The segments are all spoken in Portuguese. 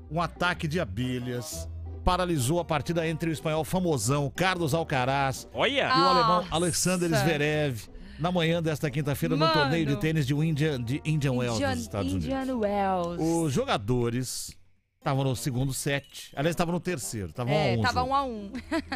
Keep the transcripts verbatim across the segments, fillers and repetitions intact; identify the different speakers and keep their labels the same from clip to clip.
Speaker 1: um ataque de abelhas paralisou a partida entre o espanhol famosão Carlos Alcaraz
Speaker 2: Olha.
Speaker 1: e o alemão
Speaker 3: Nossa.
Speaker 1: Alexander Zverev na manhã desta quinta-feira no
Speaker 3: Mano.
Speaker 1: torneio de tênis de Indian, de Indian Wells
Speaker 3: Indian,
Speaker 1: nos Estados
Speaker 3: Indian
Speaker 1: Unidos.
Speaker 3: Wells.
Speaker 1: Os jogadores estavam no segundo set, aliás, estavam no terceiro, estavam
Speaker 3: É,
Speaker 1: a um.
Speaker 3: tava
Speaker 1: jogo.
Speaker 3: um a um.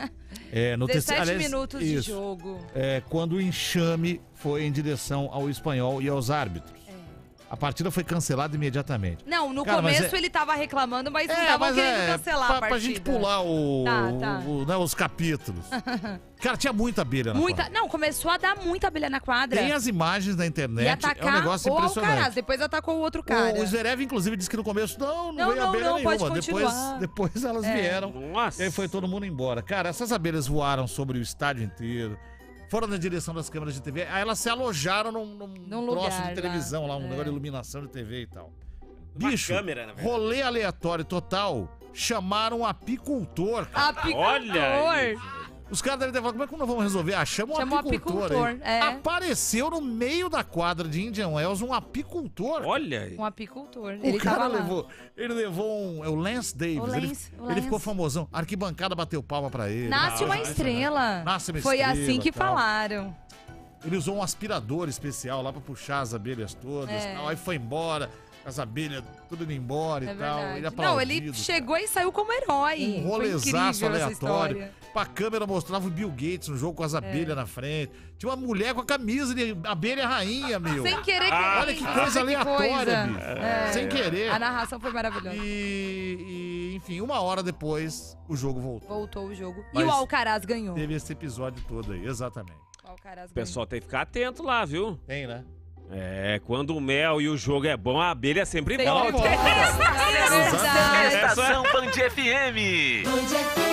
Speaker 1: É, no
Speaker 3: dezessete
Speaker 1: terceiro, aliás,
Speaker 3: minutos
Speaker 1: isso.
Speaker 3: de jogo.
Speaker 1: É, quando o enxame foi em direção ao espanhol e aos árbitros.
Speaker 3: É.
Speaker 1: A partida foi cancelada imediatamente.
Speaker 3: Não, no
Speaker 1: Cara, mas
Speaker 3: começo
Speaker 1: é-
Speaker 3: ele tava reclamando, mas não
Speaker 1: É,
Speaker 3: tava
Speaker 1: mas
Speaker 3: querendo
Speaker 1: é,
Speaker 3: cancelar
Speaker 1: pra,
Speaker 3: a
Speaker 1: pra
Speaker 3: partida.
Speaker 1: gente pular o,
Speaker 3: Tá, tá.
Speaker 1: o- né, os capítulos. Cara, tinha muita abelha na
Speaker 3: Muita,
Speaker 1: quadra.
Speaker 3: não, começou a dar muita abelha na quadra.
Speaker 1: Tem as imagens na
Speaker 3: E
Speaker 1: internet,
Speaker 3: atacar
Speaker 1: é um negócio
Speaker 3: o Alcaraz,
Speaker 1: impressionante.
Speaker 3: depois atacou o outro cara.
Speaker 1: O, o Zverev, inclusive, disse que no começo, não, não,
Speaker 3: Não,
Speaker 1: veio
Speaker 3: não,
Speaker 1: abelha
Speaker 3: não, pode
Speaker 1: nenhuma. Depois,
Speaker 3: continuar.
Speaker 1: depois elas
Speaker 3: É.
Speaker 1: vieram.
Speaker 2: Nossa.
Speaker 1: E aí foi todo mundo embora. Cara, essas abelhas voaram sobre o estádio inteiro, foram na direção das câmeras de T V, aí elas se alojaram num, num
Speaker 3: Num
Speaker 1: troço
Speaker 3: lugar
Speaker 1: de televisão lá, um
Speaker 3: lá, é.
Speaker 1: negócio de iluminação de T V e tal.
Speaker 2: Uma
Speaker 1: Bicho,
Speaker 2: câmera, na verdade.
Speaker 1: rolê aleatório total, chamaram um apicultor, cara.
Speaker 3: Apicultor.
Speaker 2: Olha
Speaker 1: Os caras devem ter falado, como é que nós vamos resolver? Ah, chama um
Speaker 3: Chama um
Speaker 1: apicultor,
Speaker 3: apicultor,
Speaker 1: aí.
Speaker 3: é.
Speaker 1: Apareceu no meio da quadra de Indian Wells um apicultor.
Speaker 2: Olha aí.
Speaker 3: Um apicultor.
Speaker 1: O
Speaker 3: ele
Speaker 1: cara
Speaker 3: tava lá.
Speaker 1: levou, ele levou um, é o Lance Davis,
Speaker 3: O
Speaker 1: ele,
Speaker 3: Lance, o
Speaker 1: ele
Speaker 3: Lance.
Speaker 1: ficou famosão, a arquibancada bateu palma pra ele.
Speaker 3: Nasce uma estrela.
Speaker 1: Nasce uma
Speaker 3: Foi
Speaker 1: estrela,
Speaker 3: assim que
Speaker 1: tal.
Speaker 3: falaram.
Speaker 1: Ele usou um aspirador especial lá pra puxar as abelhas todas,
Speaker 3: É.
Speaker 1: tal, aí foi embora, as abelhas tudo indo embora
Speaker 3: É
Speaker 1: e tal.
Speaker 3: verdade.
Speaker 1: Ele
Speaker 3: Não, ele
Speaker 1: aplaudido,
Speaker 3: chegou e saiu como herói.
Speaker 1: Um
Speaker 3: Foi
Speaker 1: rolezaço
Speaker 3: incrível essa
Speaker 1: aleatório.
Speaker 3: história.
Speaker 1: Pra câmera mostrava o Bill Gates no jogo com
Speaker 3: É.
Speaker 1: as abelhas na frente. Tinha uma mulher com a camisa de abelha rainha, meu.
Speaker 3: Sem querer.
Speaker 2: Ah,
Speaker 1: olha que
Speaker 3: Nossa,
Speaker 1: coisa aleatória,
Speaker 3: coisa.
Speaker 1: bicho.
Speaker 3: É.
Speaker 1: Sem querer.
Speaker 3: A narração foi maravilhosa.
Speaker 1: E, e, enfim, uma hora depois, o jogo voltou.
Speaker 3: Voltou o jogo.
Speaker 1: Mas
Speaker 3: E o Alcaraz ganhou.
Speaker 1: Teve esse episódio todo aí, exatamente.
Speaker 3: O Alcaraz
Speaker 2: O pessoal tem que ficar atento lá, viu?
Speaker 1: Tem, né?
Speaker 2: É, quando o mel e o jogo é bom, a abelha sempre
Speaker 3: ganhou.
Speaker 2: volta.
Speaker 3: É verdade.
Speaker 4: Estação Band F M.
Speaker 5: Band F M.